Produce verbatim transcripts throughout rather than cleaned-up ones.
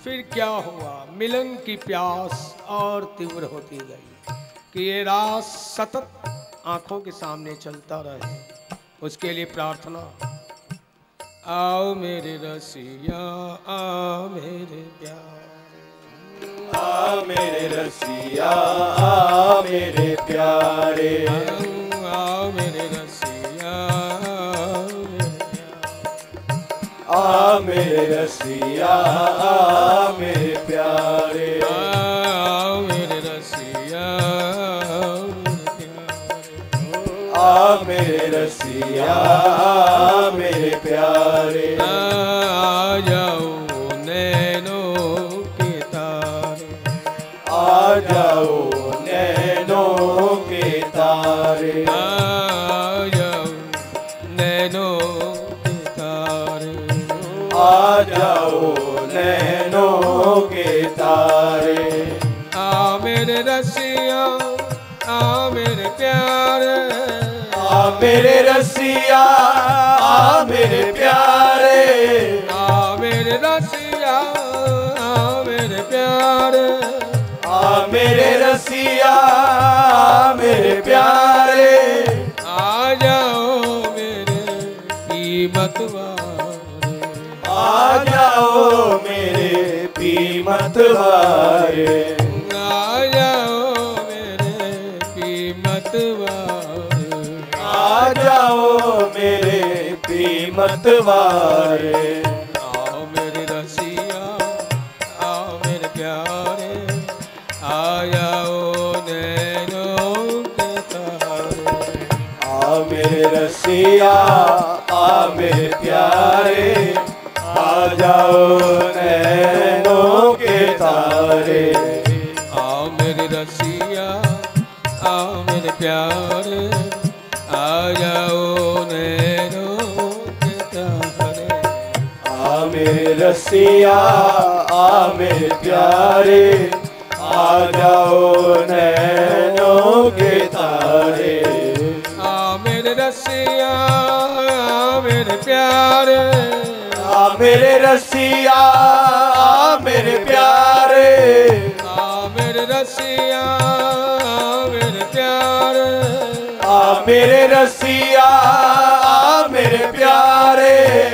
फिर क्या हुआ, मिलन की प्यास और तीव्र होती गई कि ये रास सतत आंखों के सामने चलता रहे। उसके लिए प्रार्थना, आओ मेरे रसिया, आओ मेरे प्यारे, आ मेरे रसिया, आ मेरे प्यारे, आओ मेरे रसिया, आ मेरे रसिया, आ मेरे प्यारे, आओ मेरे रसिया, आ मेरे रसिया, आ मेरे प्यारे, आ जाओ नैनों के तारे, आ जाओ नैनों के तारे, आ जाओ नैनों के तारे, आ जाओ नैनों के तारे, आ मेरे रसिया, आ मेरे प्यारे, आ मेरे रसिया, आ मेरे प्यारे, आ मेरे रसिया, आ मेरे प्यारे, आ मेरे रसिया, आ मेरे प्यारे, आ जाओ मेरे कीमत वाले, आ जाओ मेरे कीमत वाले, आ जाओ मेरे कीमत वाले, आ जाओ मेरे कीमत वाले, आओ मेरे रसिया, आओ मेरे प्यारे, आ जाओ नैनों के तारे, आ मेरे रसिया, आ मेरे प्यारे, आ जाओ नैनों के तारे, आओ मेरे रसिया, आओ मेरे प्यारे, आ जाओ नैनों के तारे, आ मेरे रसिया, आ मेरे प्यारे, आ जाओ नैनों के तारे, आ मेरे रसिया, आ मेरे प्यारे, आ मेरे रसिया, आ मेरे प्यारे, आ मेरे रसिया, आ मेरे प्यारे, आ मेरे रसिया, आ मेरे प्यारे,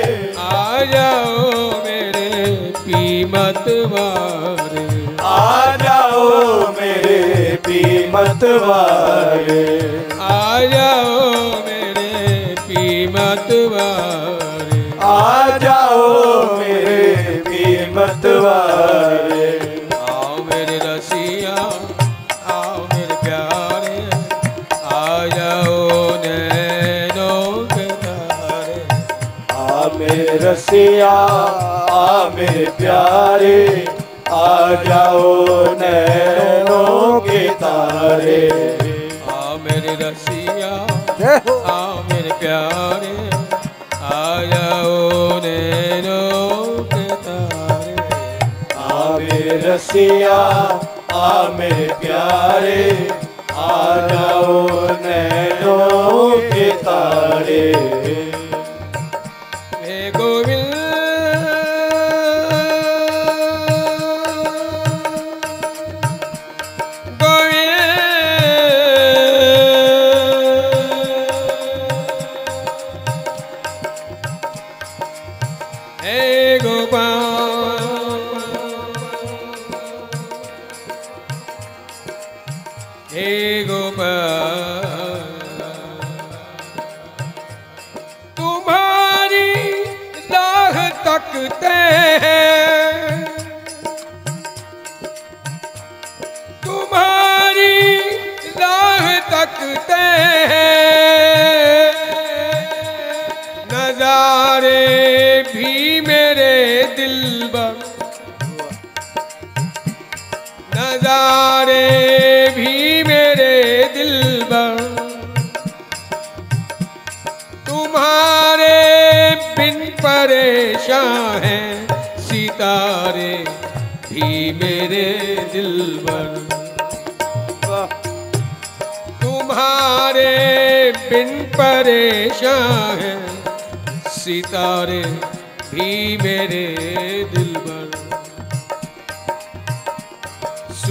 आ जाओ मेरे कीमत वाले, आ जाओ मेरे कीमत वाले, आ जाओ मेरे कीमत वाले, आ जाओ मेरे कीमत वाले, आओ मेरे रसिया, आओ मेरे प्यारे, आ जाओ नैनों के तारे, आ मेरे रसिया, आ मेरे प्यारे, आ जाओ नैनों के तारे, आ मेरे रसिया, आ मेरे प्यारे, आ जाओ नैनों के तारे, आ मेरे रसिया, आ मेरे प्यारे, आ जाओ नैनों के तारे, हे गोविंद हे गोपाल, हे गोपाल, तुम्हारी राह तकते हैं, तुम्हारी राह तकते हैं, नजारे भी मेरे दिलबर, नजारे भी मेरे दिलबर, तुम्हारे बिन परेशान हैं सितारे भी मेरे दिलबर, तुम्हारे बिन परेशान हैं सितारे भी मेरे दिलबर,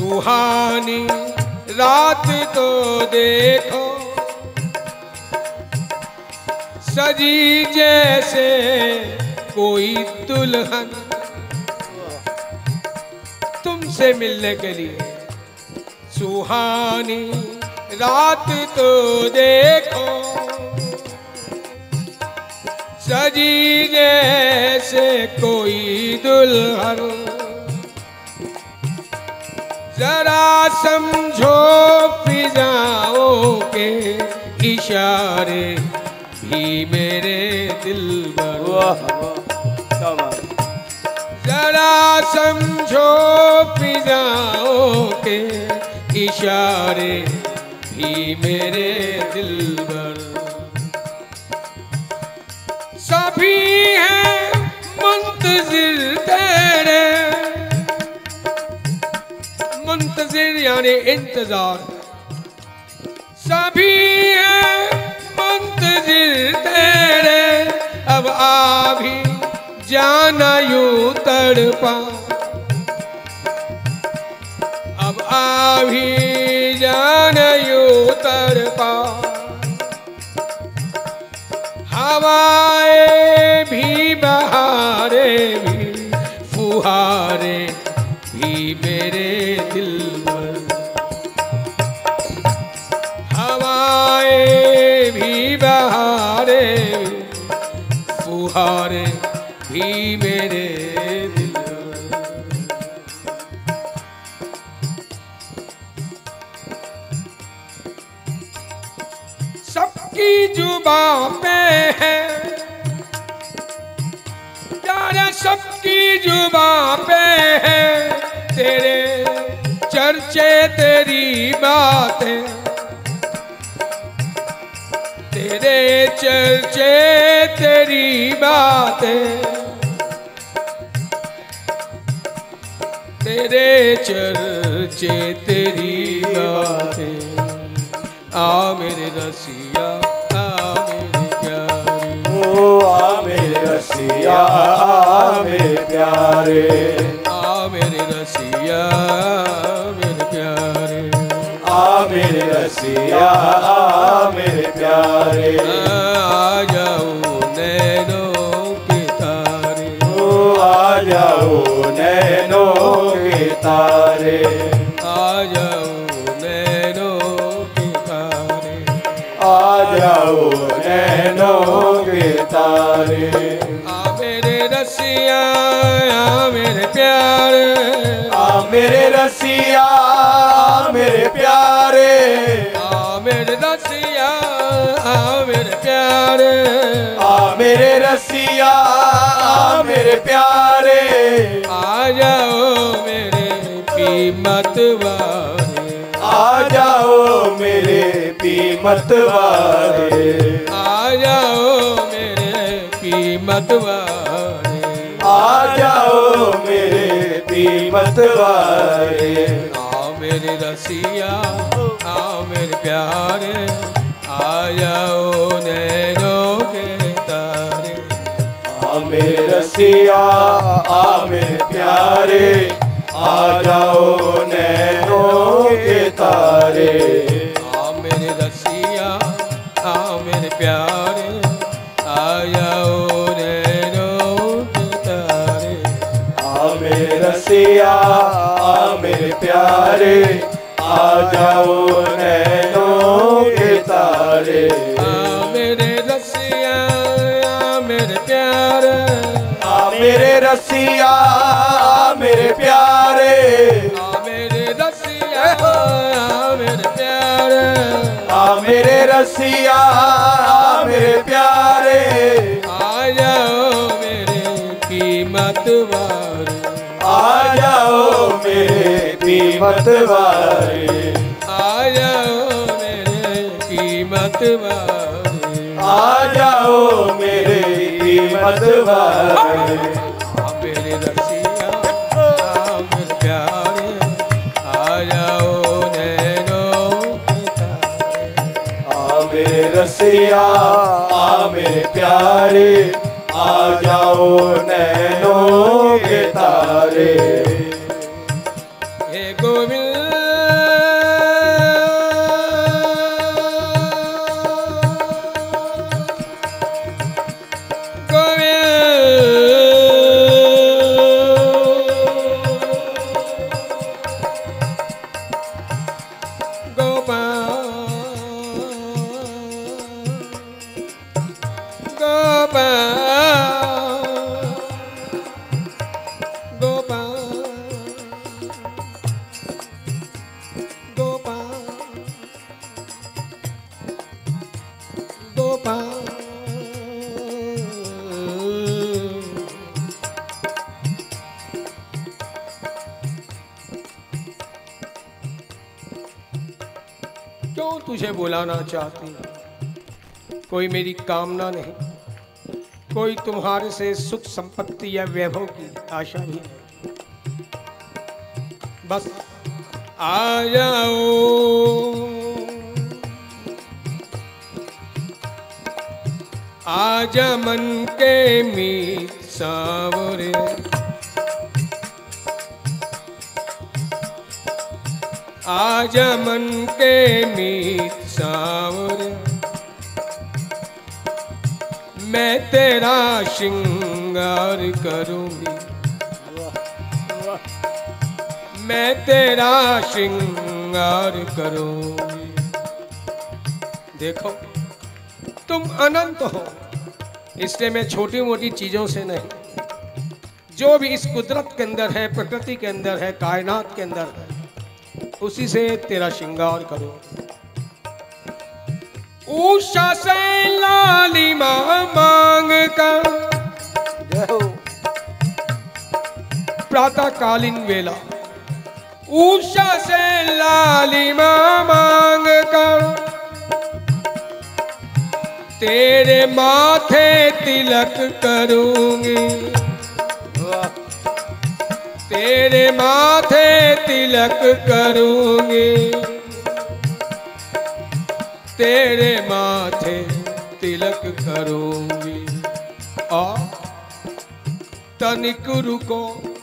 सुहानी रात तो देखो सजी जैसे कोई दुल्हन, तुमसे मिलने के लिए। सुहानी रात तो देखो सजी जैसे कोई दुल्हन, जरा समझो फिजाओं के इशारे भी मेरे दिल पर। जरा समझो फिजाओं के इशारे भी मेरे दिल पर। सभी हैं मुंतजिर तेरे, मुंतजिर यानी इंतजार। सभी हैं मुंतजिर तेरे, अब आ भी जाना यूं तड़पा, अब आ भी जाना यूं तड़पा। हवाएं भी बहारे भी फुहारे भी मेरे दिल पर। हवाएं भी बहारे फुहारे भी मेरे दिल पर। सबकी जुबां पे है यारा, सबकी जुबां पे है तेरे चर्चे तेरी बातें, तेरे चर्चे तेरी बातें, तेरे चर्चे तेरी बातें। आ मेरे रसिया आ मेरे प्यारे, ओ आ मेरे रसिया आ मेरे प्यारे, आ मेरे रसिया आ मेरे प्यारे, आ मेरे रसिया आ मेरे प्यारे। आ जाओ नैनों के तारे, ओ आ जाओ नैनों के तारे, आ जाओ नैनों के तारे, आ जाओ नैनों के तारे। आ मेरे रसिया आ मेरे प्यारे, आ मेरे रसिया आ मेरे प्यारे, आ मेरे रसिया आ मेरे प्यारे, आ मेरे रसिया आ मेरे प्यारे। आ जाओ मेरे कीमत वाले, आ जाओ मेरे कीमत वाले, आ जाओ मेरे कीमत वाले, आ जाओ मेरे कीमत वाले। आ मेरे रसिया आ मेरे प्यारे, आ जाओ नैनों के तारे। आ मेरे रसिया आ मेरे प्यारे, आ जाओ नैनों के तारे। आ मेरे रसिया आ मेरे प्यारे, आ जाओ नैनों के तारे। आ मेरे रसिया आ मेरे प्यारे, आ जाओ नैनों के तारे। आ मेरे रसिया आ मेरे प्यारे, आ मेरे रसिया आ मेरे प्यारे, आ मेरे रसिया आ मेरे प्यारे, आ मेरे रसिया आ मेरे प्यारे। आ जाओ मेरे कीमत वाले, आ जाओ मेरे कीमत वाले, आ जाओ मेरे कीमत वाले, आ जाओ मेरे कीमत वाले। आ मेरे रसिया आ मेरे प्यारे, आ जाओ नैनों के तारे। आ मेरे रसिया आ मेरे प्यारे, आ जाओ नैनों के तारे। हे गोविंद गोपाल गोपाल गोपाल। क्यों तुझे बुलाना चाहती हूँ? कोई मेरी कामना नहीं, कोई तुम्हारे से सुख संपत्ति या वैभव की आशा भी नहीं। बस आ जाओ, आजा मन के मीत सांवरे, आजा मन के मीत सांवरे, मैं तेरा श्रृंगार करूंगी, मैं तेरा श्रृंगार करूंगी। देखो तुम अनंत हो, इसलिए मैं छोटी मोटी चीजों से नहीं, जो भी इस कुदरत के अंदर है, प्रकृति के अंदर है, कायनात के अंदर है, उसी से तेरा श्रृंगार करो। उषा से लालिमा मांग कर, प्रातः कालीन वेला, उषा से लालिमा मांग कर, तेरे माथे तिलक करूंगी, तेरे माथे तिलक करूंगी, तेरे माथे तिलक करूंगी। आ तनिक रुको,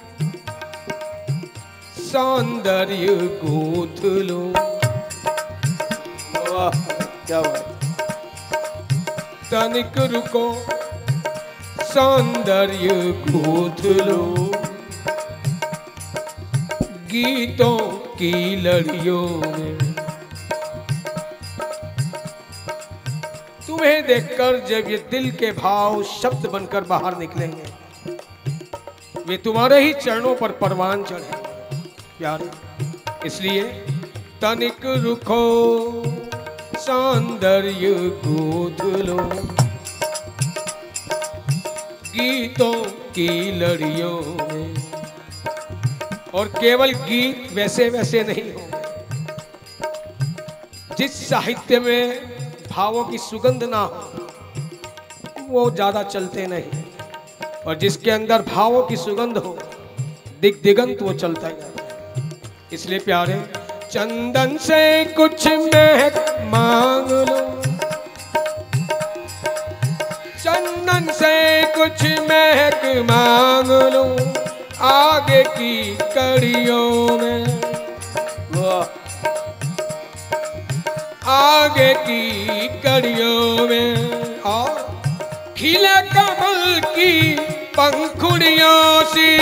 सौंदर्य गूंथ लो। वाह क्या बात। तनिक रुको, सौंदर्य गूंथ लो, गीतों की लड़ियों में। तुम्हें देखकर जब ये दिल के भाव शब्द बनकर बाहर निकलेंगे, वे तुम्हारे ही चरणों पर परवान चढ़ेंगे प्यारे। इसलिए तनिक रुको, सौंदर्य गूंथ लो, गीतों की लड़ियों में। और केवल गीत वैसे वैसे नहीं हो, जिस साहित्य में भावों की सुगंध ना हो वो ज्यादा चलते नहीं, और जिसके अंदर भावों की सुगंध हो, दिग दिगंत वो चलता ही जाता है। इसलिए प्यारे चंदन से कुछ महक मांग लो, चंदन से कुछ महक मांग लो, आगे की कड़ियों में, आगे की कड़ियों में। और खिला कमल की पंखुड़ियों सी,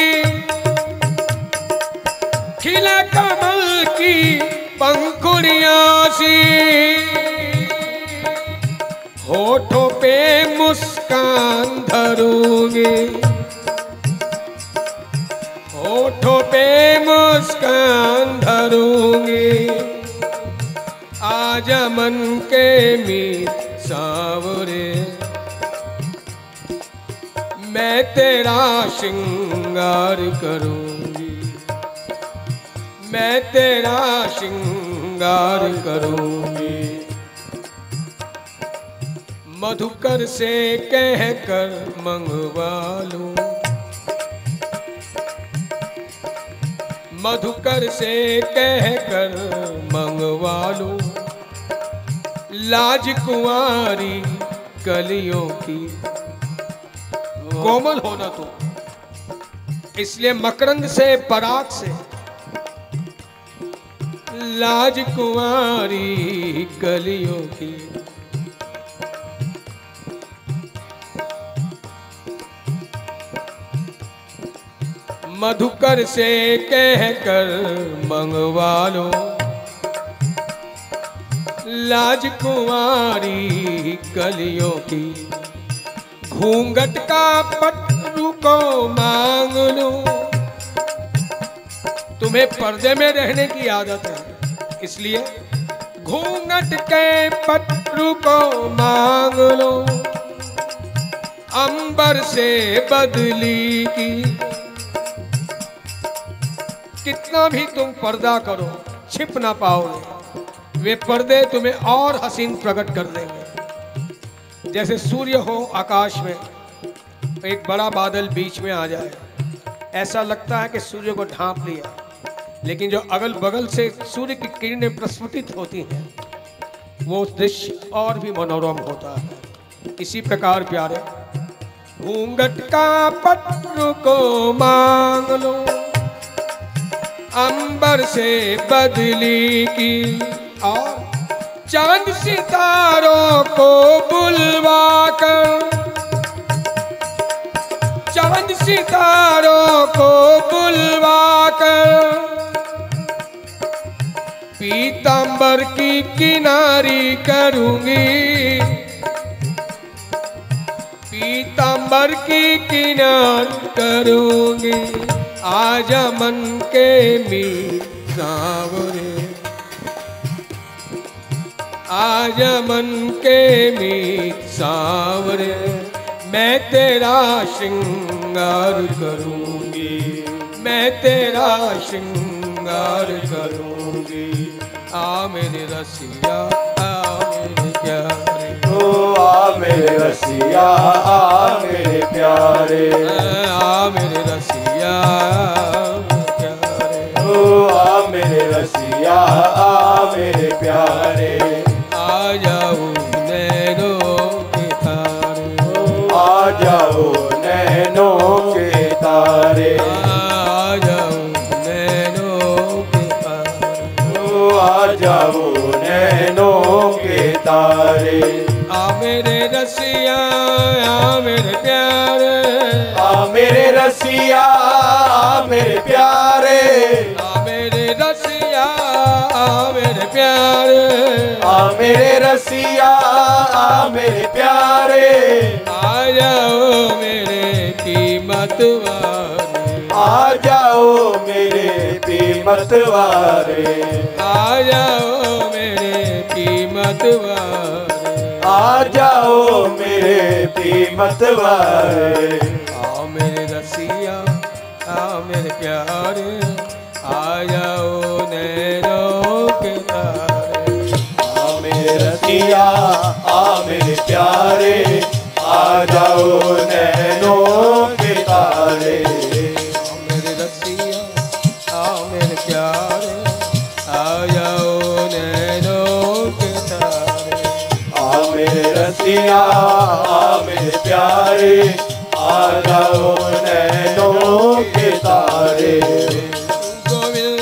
खिला कमल की पंखुड़ियों सी, होठों पे मुस्कान धरूंगी, होठों पे मुस्कान धरूंगी, आजा मन के मीत सांवरे, मैं तेरा श्रृंगार करूंगी, मैं तेरा श्रृंगार करूंगी। मधुकर से कह कर मंगवा लूं, मधुकर से कह कर मंगवा लूं, लाज कुंवारी कलियों की। कोमल होना तो, इसलिए मकरंद से पराग से, लाज कुंवारी कलियों की। मधुकर से कह कर मंगवा लो, लाज कुंवारी कलियों की। घूंघट का पट्टू को मांग लूं, तुम्हें पर्दे में रहने की आदत है, इसलिए घूंघट के पटरू को मांग लो, अंबर से बदली की। कितना भी तुम पर्दा करो छिप ना पाओगे, वे पर्दे तुम्हें और हसीन प्रकट कर देंगे। जैसे सूर्य हो आकाश में, एक बड़ा बादल बीच में आ जाए, ऐसा लगता है कि सूर्य को ढांप लिया, लेकिन जो अगल बगल से सूर्य की किरणें प्रस्फुटित होती हैं, वो दृश्य और भी मनोरम होता है। इसी प्रकार प्यारे, घूंघट का पटरू को मांग लो, अंबर से बदली की, और चांद सितारों को बुलवा कर, चांद सितारों को बुलवा कर, पीतांबर की किनारी करूंगी, पीतांबर की किनारी करूंगी। आजा मन के मीत सांवरे, आजा मन के मीत सांवरे, मैं तेरा श्रृंगार करूंगी, मैं तेरा श्रृंगार करूंगी। आ मेरे रसिया आ मेरे प्यारे, ओ आ मेरे रसिया आ मेरे प्यारे, आ मेरे रसिया प्यारे, ओ आ मेरे रसिया आ मेरे प्यारे। आ जाओ नैनों के तारे, आ जाओ नैनों के तारे, आ जाओ नैनों के तारे, ओ आ जाओ नैनों के तारे। आ मेरे रसिया आ मेरे प्यारे, आ मेरे रसिया आ मेरे प्यारे, आ मेरे रसिया आ मेरे प्यारे, आ मेरे रसिया आ मेरे प्यारे। आ जाओ मेरे कीमत वाले, आ जाओ मेरे कीमत वाले, आ जाओ मेरे कीमत वाले, आ जाओ मेरे कीमत वाले। आ मेरे रसिया आ मेरे प्यारे, आ जाओ नैनों के तारे, आ मेरे रसिया आ मेरे प्यारे, आ जाओ नैनों के तारे। आ मेरे रसिया आ मेरे प्यारे, आ जाओ नैनों के तारे, आ मेरे रसिया आ मेरे प्यारे, आ जाओ नैनों के तारे। गोविंद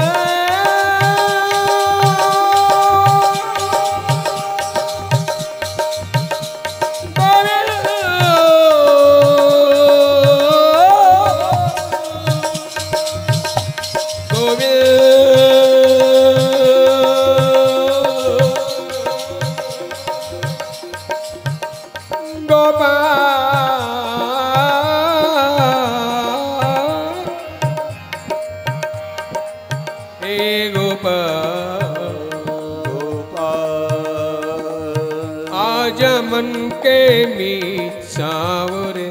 मन के मीत सांवरे,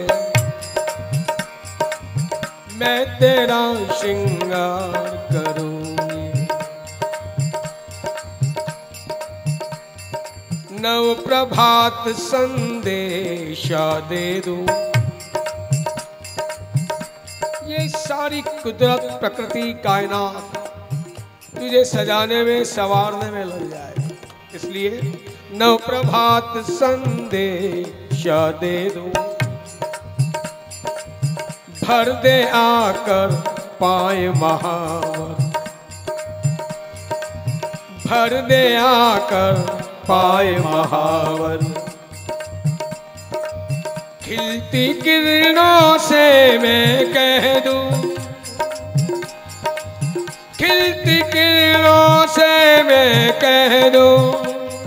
मैं तेरा श्रृंगार करूंगी। नव प्रभात संदेशा दे दूं, ये सारी कुदरत प्रकृति कायनात तुझे सजाने में संवारने में लग जाए, इसलिए नव प्रभात संदेशा दे दूं। भर दे आकर पाए महावर, भर दे आकर पाए महावर। खिलती किरणों से मैं कह दूं, खिलती किरणों से मैं कह दूं,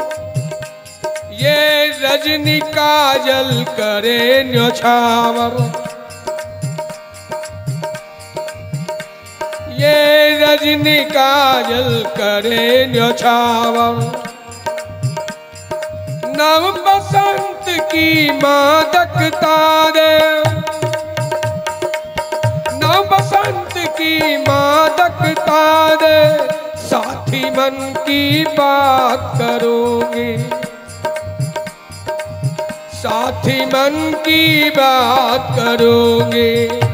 ये रजनी काजल करे न्योछावर, ये रजनी काजल करे न्योछावर, नव बसंत की मादकता दे, नव बसंत की मादकता दे, साथी मन की बात करूंगी, साथी मन की बात करूंगी,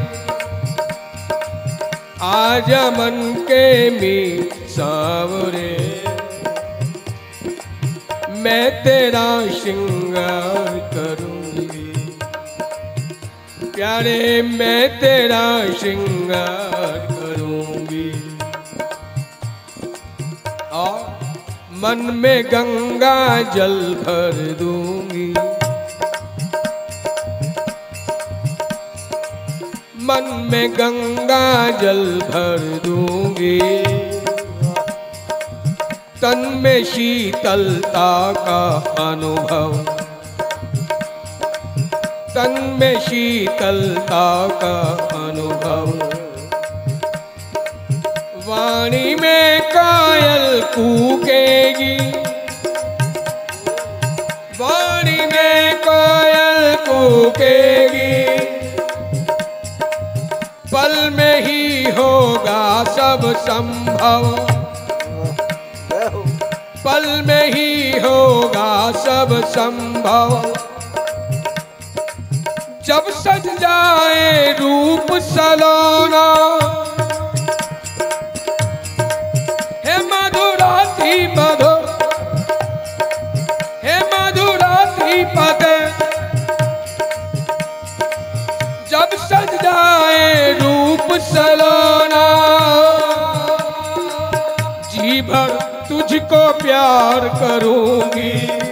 आजा मन के मीत सांवरे, मैं तेरा श्रृंगार करूंगी, प्यारे मैं तेरा श्रृंगार करूंगी। और मन में गंगा जल भर दूंगी, मन में गंगा जल भर दूंगी, तन में शीतलता का अनुभव, तन में शीतलता का अनुभव, वाणी में कायल कूकेगी, वाणी में कायल कूकेगी, पल में ही होगा सब संभव, पल में ही होगा सब संभव, जब सज जाए रूप सलोना, हे मधुराती मधुर, हे मधुराती पद, जब सज जाए रूप सलोना, जी भर तुझको प्यार करूंगी,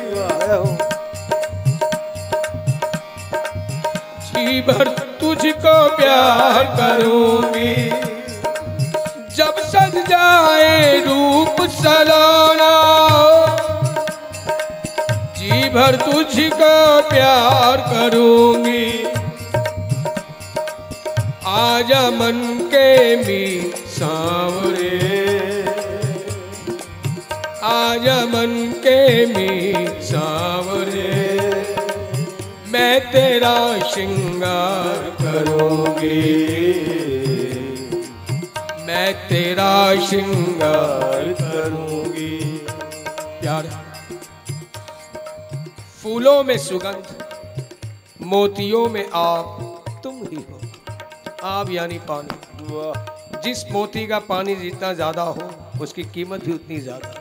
जी भर तुझको प्यार करूंगी, जब सज जाए रूप सलोना, जी भर तुझको प्यार करूंगी, आजा मन के मीत सांवरे, आजा मन के मीत सांवरे, मैं तेरा श्रृंगार करूंगी, मैं तेरा श्रृंगार करूंगी। प्यार फूलों में सुगंध, मोतियों में आप तुम ही हो। आप यानी पानी, जिस मोती का पानी जितना ज्यादा हो उसकी कीमत भी उतनी ज्यादा।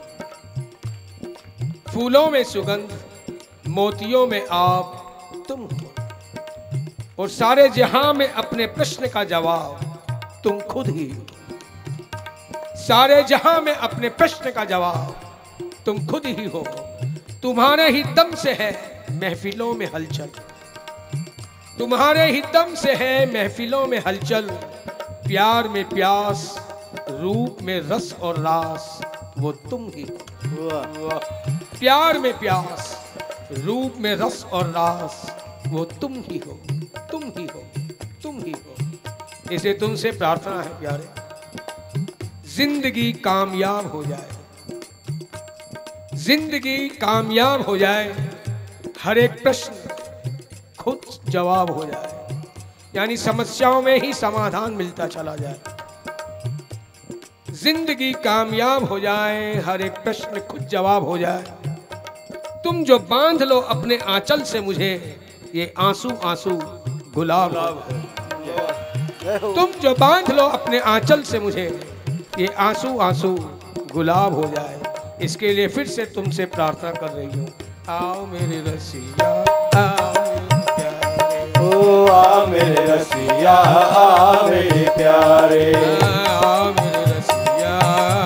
फूलों में सुगंध, मोतियों में आप तुम हो, और सारे जहां में अपने प्रश्न का जवाब तुम खुद ही हो। सारे जहां में अपने प्रश्न का जवाब तुम खुद ही हो। तुम्हारे ही दम से है महफिलों में हलचल, तुम्हारे ही दम से है महफिलों में हलचल। प्यार में प्यास, रूप में रस और रास, वो तुम ही हो। प्यार में प्यास, रूप में रस और रास, वो तुम ही हो, तुम ही हो, तुम ही हो। इसे तुमसे प्रार्थना है प्यारे, जिंदगी कामयाब हो जाए, जिंदगी कामयाब हो जाए, हर एक प्रश्न खुद जवाब हो जाए, यानी समस्याओं में ही समाधान मिलता चला जाए। जिंदगी कामयाब हो जाए, हर एक प्रश्न खुद जवाब हो जाए। तुम जो बांध लो अपने आंचल से मुझे, ये आंसू आंसू गुलाब हो। तुम जो बांध लो अपने आंचल से मुझे, ये आंसू आंसू गुलाब हो जाए। इसके लिए फिर से तुमसे प्रार्थना कर रही हूँ, आओ मेरे रसिया, आओ ओ आ मेरे रसिया, आ मेरे प्यारे, आओ मेरे रसिया,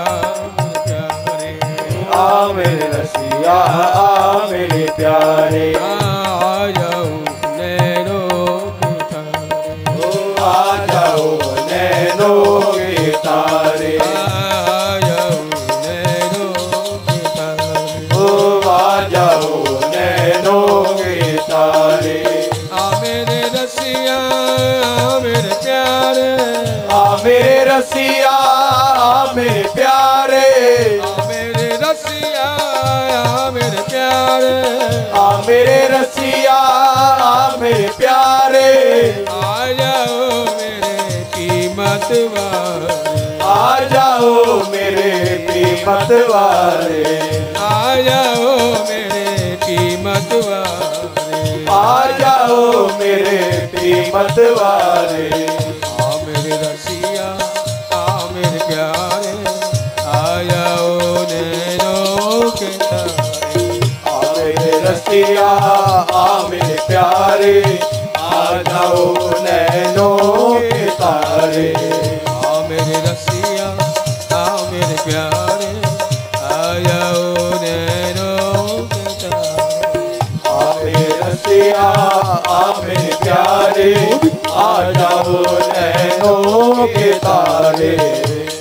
मेरे प्यारे, आ मेरे रसिया, आ मेरे प्यारे, आ जाओ नैनों के तारे, ओ आ जाओ नैनों के तारे, आ जाओ नैनों के तारे, ओ आ जाओ नैनों के तारे, आ मेरे रसिया, मेरे प्यारे, आ मेरे रसिया, आ मेरे प्यारे, आ मेरे रसिया आ मेरे प्यारे, आ मेरे रसिया आ मेरे प्यारे, आ जाओ मेरे कीमत वाले, आ जाओ मेरे कीमत वाले, आ जाओ मेरे कीमत वाले, आ जाओ मेरे कीमत वाले। आ मेरे रसिया आ मेरे प्यारे, आ जाओ नैनों के तारे, आ मेरे रसिया आ मेरे प्यारे, आ जाओ नैनों के तारे, आ मेरे रसिया आ मेरे प्यारे, आ जाओ नैनों के तारे, आ मेरे रसिया आ मेरे प्यारे, आ जाओ नैनों के तारे।